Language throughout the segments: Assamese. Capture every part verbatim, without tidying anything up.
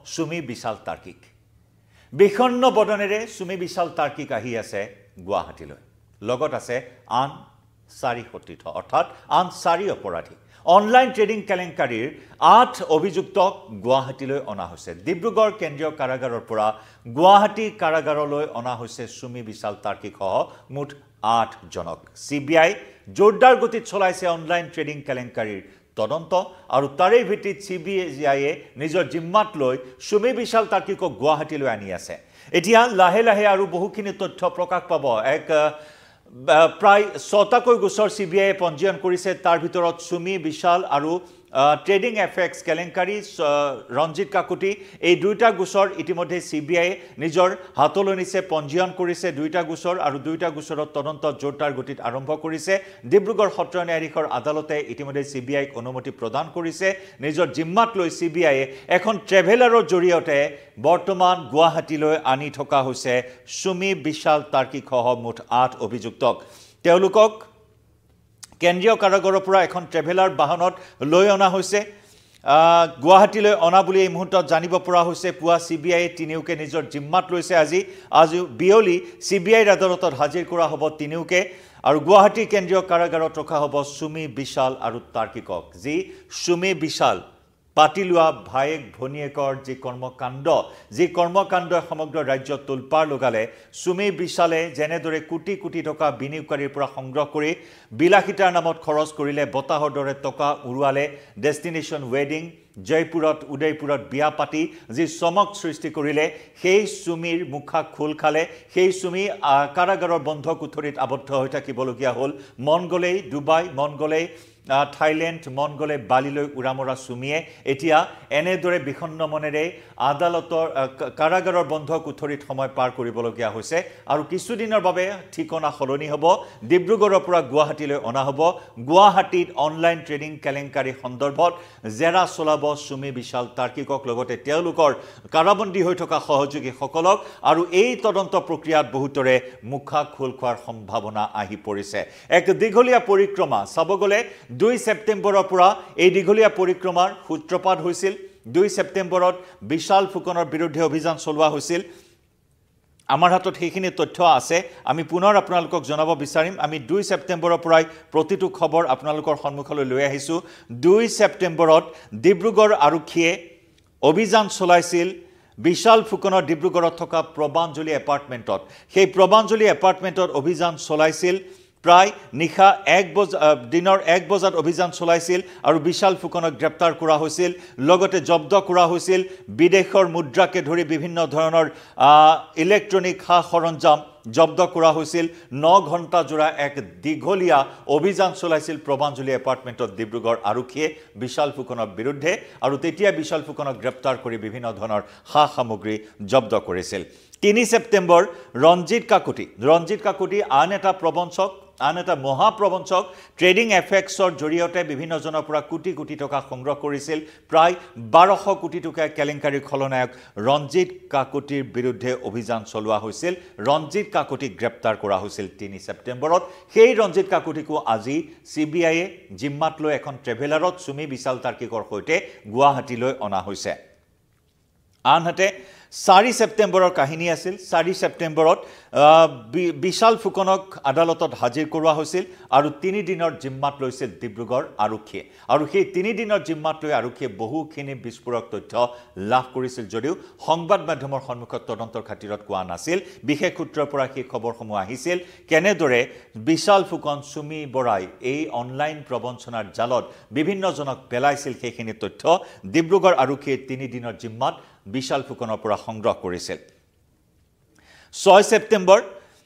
সুমি বিশাল তাৰ্কিক বিখন্ন বদনেৰে সুমি বিশাল তাৰ্কিক আহি আছে গুৱাহাটীলৈ লগত আছে আন চাৰি সতীৰ্থ অৰ্থাৎ আন চাৰি অপৰাধী অনলাইন ট্ৰেডিং কেলেংকাৰীৰ আঠ অভিযুক্তক গুৱাহাটীলৈ অনা হৈছে ডিব্ৰুগড় কেন্দ্ৰীয় কাৰাগাৰৰ পৰা গুৱাহাটী কাৰাগাৰলৈ অনা হৈছে সুমি বিশাল তাৰ্কিক সহ মুঠ আঠ জনক চিবিআই জোৰদাৰ গতিত চলাইছে অনলাইন ট্ৰেডিং কেলেংকাৰীৰ তদন্ত আৰু তাৰে ভিত্তিত চিবিআইয়ে নিজৰ জিম্মাত লৈ সুমি বিশাল তাৰ্কিকক গুৱাহাটীলৈ আনি আছে এতিয়া লাহে লাহে আৰু বহুখিনি তথ্য প্ৰকাশ পাব এক প্ৰায় ছটাকৈ গোচৰ চিবিআইয়ে পঞ্জীয়ন কৰিছে তাৰ ভিতৰত সুমি বিশাল আৰু ট্ৰেডিং এফেক্স কেলেংকাৰী ৰঞ্জিত কাকুতি এই দুইটা গোচৰ ইতিমধ্যে চিবিআইয়ে নিজৰ হাতলৈ নিছে পঞ্জীয়ন কৰিছে দুইটা গোচৰ আৰু দুইটা গোচৰত তদন্ত জোৰদাৰ গতিত আৰম্ভ কৰিছে ডিব্ৰুগড় সত্ৰ ন্যায়াধীশৰ আদালতে ইতিমধ্যে চিবিআইক অনুমতি প্ৰদান কৰিছে নিজৰ জিম্মাত লৈ চিবিআইয়ে এখন ট্ৰেভেলাৰৰ জৰিয়তে বৰ্তমান গুৱাহাটীলৈ আনি থকা হৈছে সুমি বিশাল তাৰ্কিক সহ মুঠ আঠ অভিযুক্তক তেওঁলোকক কেন্দ্ৰীয় কাৰাগাৰৰ পৰা এখন ট্ৰেভেলাৰ বাহনত লৈ অনা হৈছে গুৱাহাটীলৈ অনা বুলি এই মুহূৰ্তত জানিব পৰা হৈছে পুৱা চিবিআইয়ে তিনিওকে নিজৰ জিম্মাত লৈছে আজি আজি বিয়লি চিবিআইৰ আদালতত হাজিৰ কৰা হ'ব তিনিওকে আৰু গুৱাহাটী কেন্দ্ৰীয় কাৰাগাৰত ৰখা হ'ব সুমি বিশাল আৰু তাৰ্কিকক যি সুমি বিশাল পাতি লোৱা ভায়েক ভনীয়েকৰ যি কৰ্মকাণ্ড যি কৰ্মকাণ্ডই সমগ্ৰ ৰাজ্যত তোলপাৰ লগালে সুমি বিশালে যেনেদৰে কোটি কোটি টকা বিনিয়োগকাৰীৰ পৰা সংগ্ৰহ কৰি বিলাসিতাৰ নামত খৰচ কৰিলে বতাহৰ দৰে টকা উৰুৱালে ডেষ্টিনেশ্যন ৱেডিং জয়পুৰত উদয়পুৰত বিয়া পাতি যি চমক সৃষ্টি কৰিলে সেই সুমিৰ মুখা খোল খালে সেই সুমি কাৰাগাৰৰ বন্ধ কোঠৰীত আবদ্ধ হৈ থাকিবলগীয়া হ'ল মন গলেই ডুবাই মন গলেই থাইলেণ্ড মন গলে বালিলৈ উৰামৰা সুমিয়ে এতিয়া এনেদৰে বিখন্ন মনেৰে আদালতৰ কাৰাগাৰৰ বন্ধ কোঠৰীত সময় পাৰ কৰিবলগীয়া হৈছে আৰু কিছুদিনৰ বাবে ঠিকনা সলনি হ'ব ডিব্ৰুগড়ৰ পৰা গুৱাহাটীলৈ অনা হ'ব গুৱাহাটীত অনলাইন ট্ৰেডিং কেলেংকাৰী সন্দৰ্ভত জেৰা চলাব সুমি বিশাল তাৰ্কিকক লগতে তেওঁলোকৰ কাৰাবন্দী হৈ থকা সহযোগীসকলক আৰু এই তদন্ত প্ৰক্ৰিয়াত বহুতৰে মুখা খোল খোৱাৰ সম্ভাৱনা আহি পৰিছে এক দীঘলীয়া পৰিক্ৰমা চাব গ'লে দুই সেপ্টেম্বৰৰ পৰা এই দীঘলীয়া পৰিক্ৰমাৰ সূত্ৰপাত হৈছিল দুই সেপ্টেম্বৰত বিশাল ফুকনৰ বিৰুদ্ধে অভিযান চলোৱা হৈছিল আমাৰ হাতত সেইখিনি তথ্য আছে আমি পুনৰ আপোনালোকক জনাব বিচাৰিম আমি দুই সেপ্টেম্বৰৰ পৰাই প্ৰতিটো খবৰ আপোনালোকৰ সন্মুখলৈ লৈ আহিছো দুই সেপ্টেম্বৰত ডিব্ৰুগড় আৰক্ষীয়ে অভিযান চলাইছিল বিশাল ফুকনৰ ডিব্ৰুগড়ত থকা প্ৰবাঞ্জলি এপাৰ্টমেণ্টত সেই প্ৰবাঞ্জলি এপাৰ্টমেণ্টত অভিযান চলাইছিল প্ৰায় নিশা এক বজা দিনৰ এক বজাত অভিযান চলাইছিল আৰু বিশাল ফুকনক গ্ৰেপ্তাৰ কৰা হৈছিল লগতে জব্দ কৰা হৈছিল বিদেশৰ মুদ্ৰাকে ধৰি বিভিন্ন ধৰণৰ ইলেক্ট্ৰনিক সা সৰঞ্জাম জব্দ কৰা হৈছিল ন ঘণ্টা জোৰা এক দীঘলীয়া অভিযান চলাইছিল প্ৰবাঞ্জলি এপাৰ্টমেণ্টত ডিব্ৰুগড় আৰক্ষীয়ে বিশাল ফুকনৰ বিৰুদ্ধে আৰু তেতিয়া বিশাল ফুকনক গ্ৰেপ্তাৰ কৰি বিভিন্ন ধৰণৰ সা সামগ্ৰী জব্দ কৰিছিল তিনি সেপ্টেম্বৰ ৰঞ্জিত কাকুতি ৰঞ্জিত কাকুতি আন এটা প্ৰবঞ্চক আন এটা মহাপ্ৰবঞ্চক ট্ৰেডিং এফেক্সৰ জৰিয়তে বিভিন্ন জনৰ পৰা কোটি কোটি টকা সংগ্ৰহ কৰিছিল প্ৰায় বাৰশ কোটি টকা কেলেংকাৰী খলনায়ক ৰঞ্জিত কাকুতিৰ বিৰুদ্ধে অভিযান চলোৱা হৈছিল ৰঞ্জিত কাকুতিক গ্ৰেপ্তাৰ কৰা হৈছিল তিনি সেপ্টেম্বৰত সেই ৰঞ্জিত কাকুতিকো আজি চিবিআইয়ে জিম্মাত লৈ এখন ট্ৰেভেলাৰত সুমি বিশাল তাৰ্কিকৰ সৈতে গুৱাহাটীলৈ অনা হৈছে আনহাতে চাৰি সেপ্টেম্বৰৰ কাহিনী আছিল চাৰি সেপ্টেম্বৰত বিশাল ফুকনক আদালতত হাজিৰ কৰোৱা হৈছিল আৰু তিনি দিনৰ জিম্মাত লৈছিল ডিব্ৰুগড় আৰক্ষীয়ে আৰু সেই তিনি দিনৰ জিম্মাত লৈ আৰক্ষীয়ে বহুখিনি বিস্ফোৰক তথ্য লাভ কৰিছিল যদিও সংবাদ মাধ্যমৰ সন্মুখত তদন্তৰ খাতিৰত কোৱা নাছিল বিশেষ সূত্ৰৰ পৰা সেই খবৰসমূহ আহিছিল কেনেদৰে বিশাল ফুকন সুমি বৰাই এই অনলাইন প্ৰবঞ্চনাৰ জালত বিভিন্ন জনক পেলাইছিল সেইখিনি তথ্য ডিব্ৰুগড় আৰক্ষীয়ে তিনি দিনৰ জিম্মাত বিশাল ফুকনৰ পৰা সংগ্ৰহ কৰিছিল ছয় সেপ্টেম্বৰ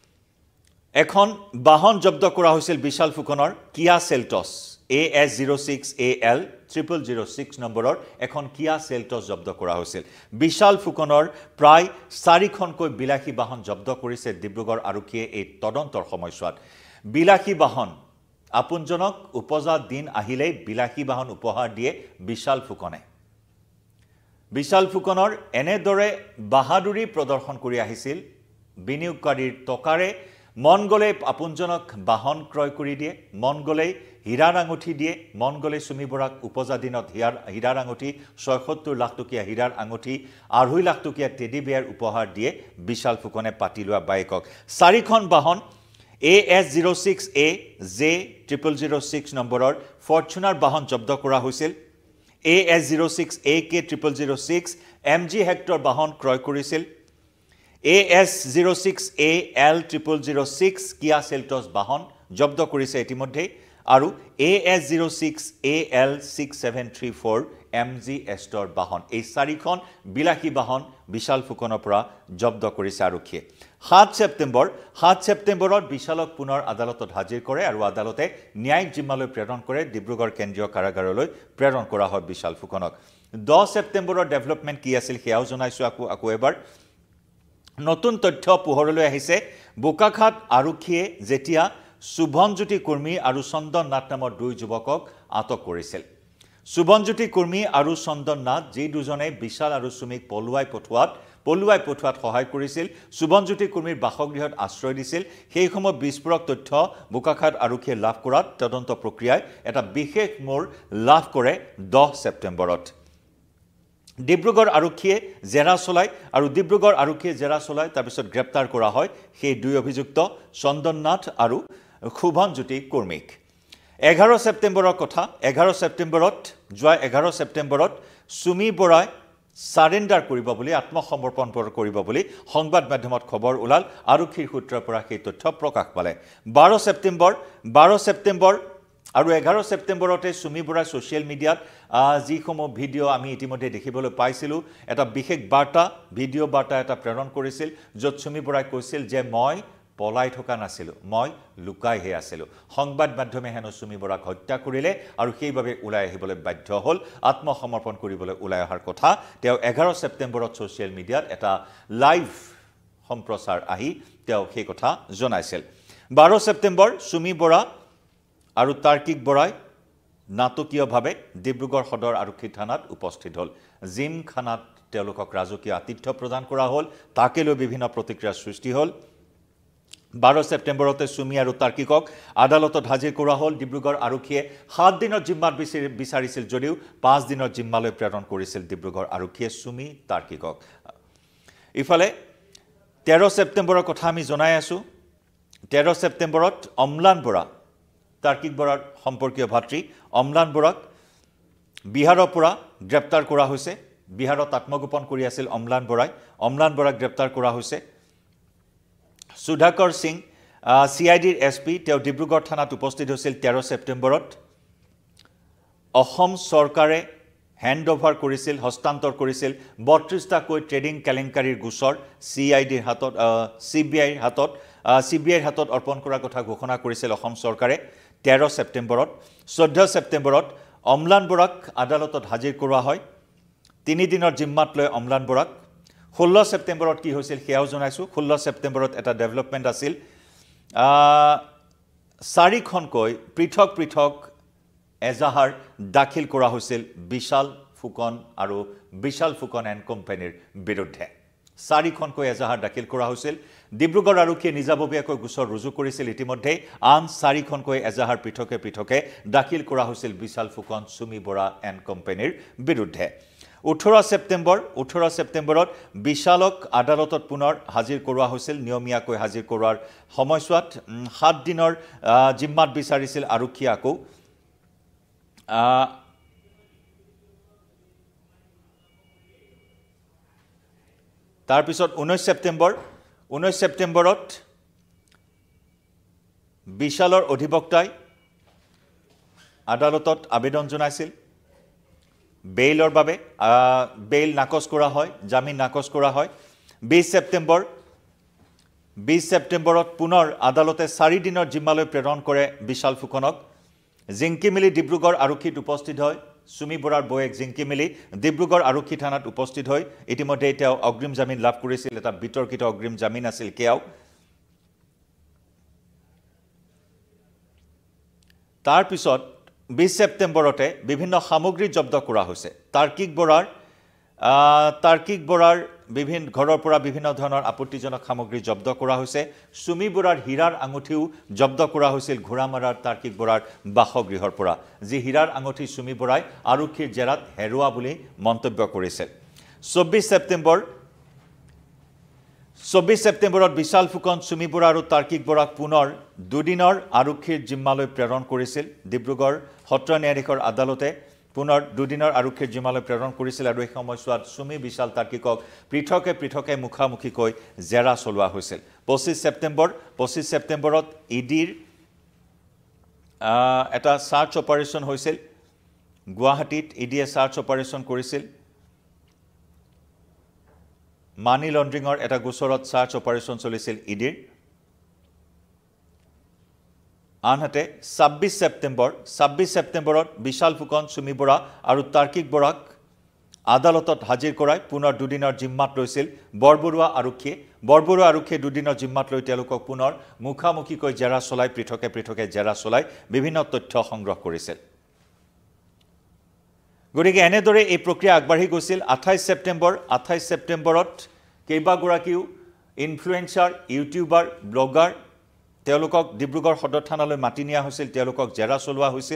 এখন বাহন জব্দ কৰা হৈছিল বিশাল ফুকনৰ Kia Seltos A S zero' six A L triple zero' six নম্বৰৰ এখন কিয়া সেল্টছ জব্দ কৰা হৈছিল বিশাল ফুকনৰ প্ৰায় চাৰিখনকৈ বিলাসী বাহন জব্দ কৰিছে ডিব্ৰুগড় আৰক্ষীয়ে এই তদন্তৰ সময়ছোৱাত বিলাসী বাহন আপোনজনক উপজা দিন আহিলেই বিলাসী বাহন উপহাৰ দিয়ে বিশাল ফুকনে বিশাল ফুকনৰ এনেদৰে বাহাদুৰি প্ৰদৰ্শন কৰি আহিছিল বিনিয়োগকাৰীৰ টকাৰে মন গলে আপোনজনক বাহন ক্ৰয় কৰি দিয়ে মন গলে হীৰাৰ আঙুঠি দিয়ে মন গলে সুমি বৰাক উপজা দিনত হীৰাৰ হীৰাৰ আঙুঠি ছয়সত্তৰ লাখ টকীয়া হীৰাৰ আঙুঠি আঢ়ৈ লাখ টকীয়া টেডি বেয়াৰ উপহাৰ দিয়ে বিশাল ফুকনে পাতি লোৱা বাইকক চাৰিখন বাহন A S zero six A J zero zero six নম্বৰৰ ফৰ্চুনাৰ বাহন জব্দ কৰা হৈছিল A S zero six A K zero zero six M G Hector বাহন ক্ৰয় কৰিছিল A S zero six A L zero zero six Kia Seltos বাহন জব্দ কৰিছে ইতিমধ্যে আৰু A S zero six A L six seven three four M G Estor বাহন এই চাৰিখন বিলাসী বাহন বিশাল ফুকনৰ পৰা জব্দ কৰিছে আৰক্ষীয়ে সাত ছেপ্টেম্বৰ সাত ছেপ্টেম্বৰত বিশালক পুনৰ আদালতত হাজিৰ কৰে আৰু আদালতে ন্যায়িক জিম্মালৈ প্ৰেৰণ কৰে ডিব্ৰুগড় কেন্দ্ৰীয় কাৰাগাৰলৈ প্ৰেৰণ কৰা হয় বিশাল ফুকনক দহ ছেপ্টেম্বৰৰ ডেভেলপমেণ্ট কি আছিল সেয়াও জনাইছো আকৌ আকৌ এবাৰ নতুন তথ্য পোহৰলৈ আহিছে বোকাখাত আৰক্ষীয়ে যেতিয়া সুভনজ্যোতি কৰ্মী আৰু চন্দন নাথ নামৰ দুই যুৱকক আটক কৰিছিল সুভনজ্যোতি কৰ্মী আৰু চন্দন নাথ যি দুজনে বিশাল আৰু সুমিক পলুৱাই পঠোৱাত পলুৱাই পঠোৱাত সহায় কৰিছিল সুভনজ্যোতি কৰ্মীৰ বাসগৃহত আশ্ৰয় দিছিল সেই সময় বিস্ফোৰক তথ্য বোকাখাত আৰক্ষীয়ে লাভ কৰাত তদন্ত প্ৰক্ৰিয়াই এটা বিশেষ মোৰ লাভ কৰে দহ ছেপ্টেম্বৰত ডিব্ৰুগড় আৰক্ষীয়ে জেৰা চলাই আৰু ডিব্ৰুগড় আৰক্ষীয়ে জেৰা চলাই তাৰ পিছত গ্ৰেপ্তাৰ কৰা হয় সেই দুই অভিযুক্ত চন্দন নাথ আৰু সুভনজ্যোতি কৰ্মীক এঘাৰ ছেপ্টেম্বৰৰ কথা এঘাৰ ছেপ্টেম্বৰত যোৱা এঘাৰ ছেপ্টেম্বৰত সুমি বৰাই সাৰেন্ডাৰ কৰিব বুলি আত্মসমৰ্পণ কৰিব বুলি সংবাদ মাধ্যমত খবৰ ওলাল আৰক্ষীৰ সূত্ৰৰ পৰা সেই তথ্য প্ৰকাশ পালে বাৰ ছেপ্টেম্বৰ বাৰ ছেপ্টেম্বৰ আৰু এঘাৰ ছেপ্টেম্বৰতে সুমি বৰাই সোশ্যাল মিডিয়াত যিসমূহ ভিডিঅ' আমি ইতিমধ্যে দেখিবলৈ পাইছিলোঁ এটা বিশেষ বাৰ্তা ভিডিঅ' বাৰ্তা এটা প্ৰেৰণ কৰিছিল য'ত সুমি বৰাই কৈছিল যে মই পলাই থকা নাছিলোঁ মই লুকাইহে আছিলোঁ সংবাদ মাধ্যমে হেনো সুমি বৰাক হত্যা কৰিলে আৰু সেইভাবে ওলাই আহিবলৈ বাধ্য হ'ল আত্মসমৰ্পণ কৰিবলৈ ওলাই অহাৰ কথা তেওঁ এঘাৰ ছেপ্টেম্বৰত সোশ্যাল মিডিয়াত এটা লাইভ সম্প্ৰচাৰ আহি তেওঁ সেই কথা জনাইছিল বাৰ ছেপ্টেম্বৰ সুমি বৰা আৰু তাৰ্কিক বৰাই নাটকীয়ভাৱে ডিব্ৰুগড় সদৰ আৰক্ষী থানাত উপস্থিত হ'ল জিম খানাত তেওঁলোকক ৰাজকীয় আতিথ্য প্ৰদান কৰা হ'ল তাকে লৈ বিভিন্ন প্ৰতিক্ৰিয়াৰ সৃষ্টি হ'ল বাৰ ছেপ্টেম্বৰতে সুমি আৰু তাৰ্কিকক আদালতত হাজিৰ কৰা হ'ল ডিব্ৰুগড় আৰক্ষীয়ে সাত দিনৰ জিম্মাত বিচাৰিছিল যদিও পাঁচ দিনৰ জিম্মালৈ প্ৰেৰণ কৰিছিল ডিব্ৰুগড় আৰক্ষীয়ে সুমি তাৰ্কিকক ইফালে তেৰ ছেপ্টেম্বৰৰ কথা আমি জনাই আছো তেৰ ছেপ্টেম্বৰত অম্লান বৰা তাৰ্কিক বৰাৰ সম্পৰ্কীয় ভাতৃ অম্লান বৰাক বিহাৰৰ পৰা গ্ৰেপ্তাৰ কৰা হৈছে বিহাৰত আত্মগোপন কৰি আছিল অম্লান বৰাই অম্লান বৰাক গ্ৰেপ্তাৰ কৰা হৈছে সুধাকৰ সিং চি আই ডিৰ এছ পি তেওঁ ডিব্ৰুগড় থানাত উপস্থিত হৈছিল তেৰ ছেপ্টেম্বৰত অসম চৰকাৰে হেণ্ড অভাৰ কৰিছিল হস্তান্তৰ কৰিছিল বত্ৰিশটাকৈ ট্ৰেডিং কেলেংকাৰীৰ গোচৰ চি আই ডিৰ হাতত চি বি আইৰ হাতত চি বি আইৰ হাতত অৰ্পণ কৰাৰ কথা ঘোষণা কৰিছিল অসম চৰকাৰে তেৰ ছেপ্টেম্বৰত চৈধ্য ছেপ্টেম্বৰত অম্লান বৰাক আদালতত হাজিৰ কৰোৱা হয় তিনি দিনৰ জিম্মাত লৈ অম্লান বৰাক ষোল্ল ছেপ্টেম্বৰত কি হৈছিল সেয়াও জনাইছো ষোল্ল ছেপ্টেম্বৰত এটা ডেভেলপমেণ্ট আছিল চাৰিখনকৈ পৃথক পৃথক এজাহাৰ দাখিল কৰা হৈছিল বিশাল ফুকন আৰু বিশাল ফুকন এণ্ড কোম্পানীৰ বিৰুদ্ধে চাৰিখনকৈ এজাহাৰ দাখিল কৰা হৈছিল ডিব্ৰুগড় আৰক্ষীয়ে নিজাববীয়াকৈ গোচৰ ৰুজু কৰিছিল ইতিমধ্যে আন চাৰিখনকৈ এজাহাৰ পৃথকে পৃথকে দাখিল কৰা হৈছিল বিশাল ফুকন সুমি বৰা এণ্ড কোম্পানীৰ বিৰুদ্ধে ওঠৰ ছেপ্টেম্বৰ ওঠৰ ছেপ্টেম্বৰত বিশালক আদালতত পুনৰ হাজিৰ কৰোৱা হৈছিল নিয়মীয়াকৈ হাজিৰ কৰোৱাৰ সময়ছোৱাত সাত দিনৰ জিম্মাত বিচাৰিছিল আৰক্ষী আকৌ তাৰ পিছত ঊনৈশ ছেপ্টেম্বৰ ঊনৈশ ছেপ্টেম্বৰত বিশালৰ অধিবক্তাই আদালতত আবেদন জনাইছিল বেইলৰ বাবে বেইল নাকচ কৰা হয় জামিন নাকচ কৰা হয় বিশ ছেপ্টেম্বৰ বিশ ছেপ্টেম্বৰত পুনৰ আদালতে চাৰি দিনৰ জিম্মালৈ প্ৰেৰণ কৰে বিশাল ফুকনক জিংকিমিলি ডিব্ৰুগড় আৰক্ষীত উপস্থিত হয় সুমি বৰাৰ বয়েক জিংকিমিলি ডিব্ৰুগড় আৰক্ষী থানাত উপস্থিত হয় ইতিমধ্যে তেওঁ অগ্ৰিম জামিন লাভ কৰিছিল এটা বিতৰ্কিত অগ্ৰিম জামিন আছিল কেয়াও তাৰ পিছত বিশ ছেপ্টেম্বৰতে বিভিন্ন সামগ্ৰী জব্দ কৰা হৈছে তাৰ্কিক বৰাৰ তাৰ্কিক বৰাৰ বিভিন্ন ঘৰৰ পৰা বিভিন্ন ধৰণৰ আপত্তিজনক সামগ্ৰী জব্দ কৰা হৈছে সুমি বৰাৰ হীৰাৰ আঙুঠিও জব্দ কৰা হৈছিল ঘোৰামাৰাৰ তাৰ্কিক বৰাৰ বাসগৃহৰ পৰা যি হীৰাৰ আঙুঠি সুমি বৰাই আৰক্ষীৰ জেৰাত হেৰুৱা বুলি মন্তব্য কৰিছিল চৌব্বিছ ছেপ্টেম্বৰ চৌব্বিছ ছেপ্টেম্বৰত বিশাল ফুকন সুমি বৰা আৰু তাৰ্কিক বৰাক পুনৰ দুদিনৰ আৰক্ষীৰ জিম্মালৈ প্ৰেৰণ কৰিছিল ডিব্ৰুগড় সত্ৰ ন্যায়াধীশৰ আদালতে পুনৰ দুদিনৰ আৰক্ষীৰ জিম্মালৈ প্ৰেৰণ কৰিছিল আৰু এই সময়ছোৱাত সুমি বিশাল তাৰ্কিকক পৃথকে পৃথকে মুখামুখিকৈ জেৰা চলোৱা হৈছিল পঁচিছ ছেপ্টেম্বৰ পঁচিছ ছেপ্টেম্বৰত ইডিৰ এটা সাৰ্চ অপাৰেশ্যন হৈছিল গুৱাহাটীত ইডিয়ে সাৰ্চ অপাৰেশ্যন কৰিছিল মানি লণ্ড্ৰিঙৰ এটা গোচৰত সাৰ্চ অপাৰেশ্যন চলিছিল ইডিৰ আনহাতে ছাব্বিছ ছেপ্টেম্বৰ ছাব্বিছ ছেপ্টেম্বৰত বিশাল ফুকন সুমি বৰা আৰু তাৰ্কিক বৰাক আদালতত হাজিৰ কৰাই পুনৰ দুদিনৰ জিম্মাত লৈছিল বৰবৰুৱা আৰক্ষীয়ে বৰবৰুৱা আৰক্ষীয়ে দুদিনৰ জিম্মাত লৈ তেওঁলোকক পুনৰ মুখামুখিকৈ জেৰা চলাই পৃথকে পৃথকে জেৰা চলাই বিভিন্ন তথ্য সংগ্ৰহ কৰিছিল গতিকে এনেদৰে এই প্ৰক্ৰিয়া আগবাঢ়ি গৈছিল আঠাইছ ছেপ্টেম্বৰ আঠাইছ ছেপ্টেম্বৰত কেইবাগৰাকীও ইনফ্লুৱেঞ্চাৰ ইউটিউবাৰ ব্লগাৰ তেওঁলোকক ডিব্ৰুগড় সদৰ থানালৈ মাতি নিয়া হৈছিল তেওঁলোকক জেৰা চলোৱা হৈছিল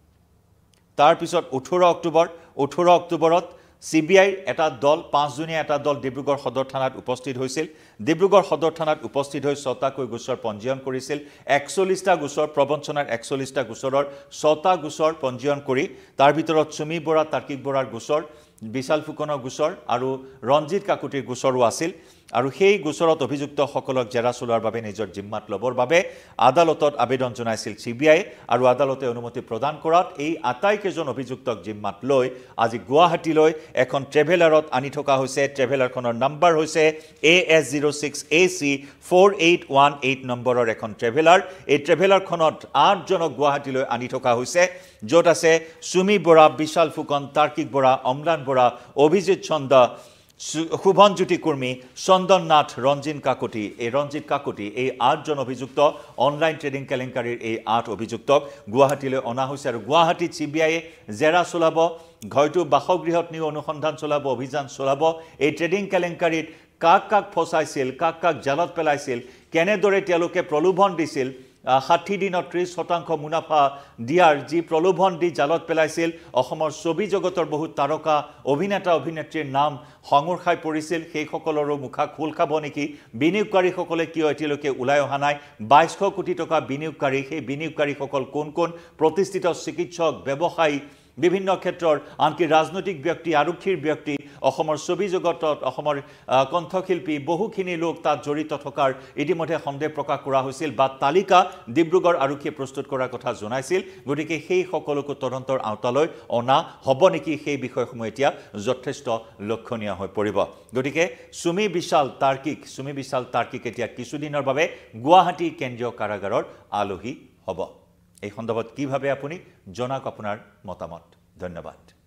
তাৰ পিছত ওঠৰ অক্টোবৰ ওঠৰ অক্টোবৰত চিবিআইৰ এটা দল পাঁচজনীয়া এটা দল ডিব্ৰুগড় সদৰ থানাত উপস্থিত হৈছিল ডিব্ৰুগড় সদৰ থানাত উপস্থিত হৈ ছটাকৈ গোচৰ পঞ্জীয়ন কৰিছিল একচল্লিছটা গোচৰ প্ৰবঞ্চনাৰ একচল্লিছটা গোচৰৰ ছটা গোচৰ পঞ্জীয়ন কৰি তাৰ ভিতৰত সুমি বৰা তাৰ্কিক বৰাৰ গোচৰ বিশাল ফুকনৰ গোচৰ আৰু ৰঞ্জিত কাকুতিৰ গোচৰো আছিল আৰু সেই গোচৰত অভিযুক্তসকলক জেৰা চলোৱাৰ বাবে নিজৰ জিম্মাত ল'বৰ বাবে আদালতত আবেদন জনাইছিল চিবিআই আৰু আদালতে অনুমতি প্ৰদান কৰাত এই আটাইকেইজন অভিযুক্তক জিম্মাত লৈ আজি গুৱাহাটীলৈ এখন ট্ৰেভেলাৰত আনি থকা হৈছে ট্ৰেভেলাৰখনৰ নম্বৰ হৈছে A S zero' six A C four eight one eight নম্বৰৰ এখন ট্ৰেভেলাৰ এই ট্ৰেভেলাৰখনত আঠজনক গুৱাহাটীলৈ আনি থকা হৈছে য'ত আছে সুমি বৰা বিশাল ফুকন তাৰ্কিক বৰা অম্লান বৰা অভিজিৎ চন্দ্ৰ শুভনজ্যোতি কুৰ্মী চন্দন নাথ ৰঞ্জিত কাকতি এই ৰঞ্জিত কাকতি এই আঠজন অভিযুক্ত অনলাইন ট্ৰেডিং কেলেংকাৰীৰ এই আঠ অভিযুক্তক গুৱাহাটীলৈ অনা হৈছে আৰু গুৱাহাটীত চিবিআইয়ে জেৰা চলাব হয়তো বাসগৃহত নিও অনুসন্ধান চলাব অভিযান চলাব এই ট্ৰেডিং কেলেংকাৰীত কাক কাক ফচাইছিল কাক কাক জালত পেলাইছিল কেনেদৰে তেওঁলোকে প্ৰলোভন দিছিল ষাঠি দিনত ত্ৰিছ শতাংশ মুনাফা দিয়াৰ যি প্ৰলোভন দি জালত পেলাইছিল অসমৰ ছবি জগতৰ বহু তাৰকা অভিনেতা অভিনেত্ৰীৰ নাম সংগুৰ খাই পৰিছিল সেই সকলৰো মুখা খোল খাব নেকি বিনিয়োগকাৰীসকলে কিয় এতিয়ালৈকে ওলাই অহা নাই বাইশ কোটি টকা বিনিয়োগকাৰী সেই বিনিয়োগকাৰীসকল কোন কোন প্ৰতিষ্ঠিত চিকিৎসক ব্যৱসায়ী বিভিন্ন ক্ষেত্ৰৰ আনকি ৰাজনৈতিক ব্যক্তি আৰক্ষীৰ ব্যক্তি অসমৰ ছবি জগতত অসমৰ কণ্ঠশিল্পী বহুখিনি লোক তাত জড়িত থকাৰ ইতিমধ্যে সন্দেহ প্ৰকাশ কৰা হৈছিল বা তালিকা ডিব্ৰুগড় আৰক্ষীয়ে প্ৰস্তুত কৰাৰ কথা জনাইছিল গতিকে সেই সকলোকো তদন্তৰ আওতালৈ অনা হ'ব নেকি সেই বিষয়সমূহ এতিয়া যথেষ্ট লক্ষণীয় হৈ পৰিব গতিকে সুমি বিশাল তাৰ্কিক সুমি বিশাল তাৰ্কিক এতিয়া কিছুদিনৰ বাবে গুৱাহাটী কেন্দ্ৰীয় কাৰাগাৰৰ আলহী হ'ব এই সন্দৰ্ভত কি ভাবে আপুনি জনাওক আপোনাৰ মতামত ধন্যবাদ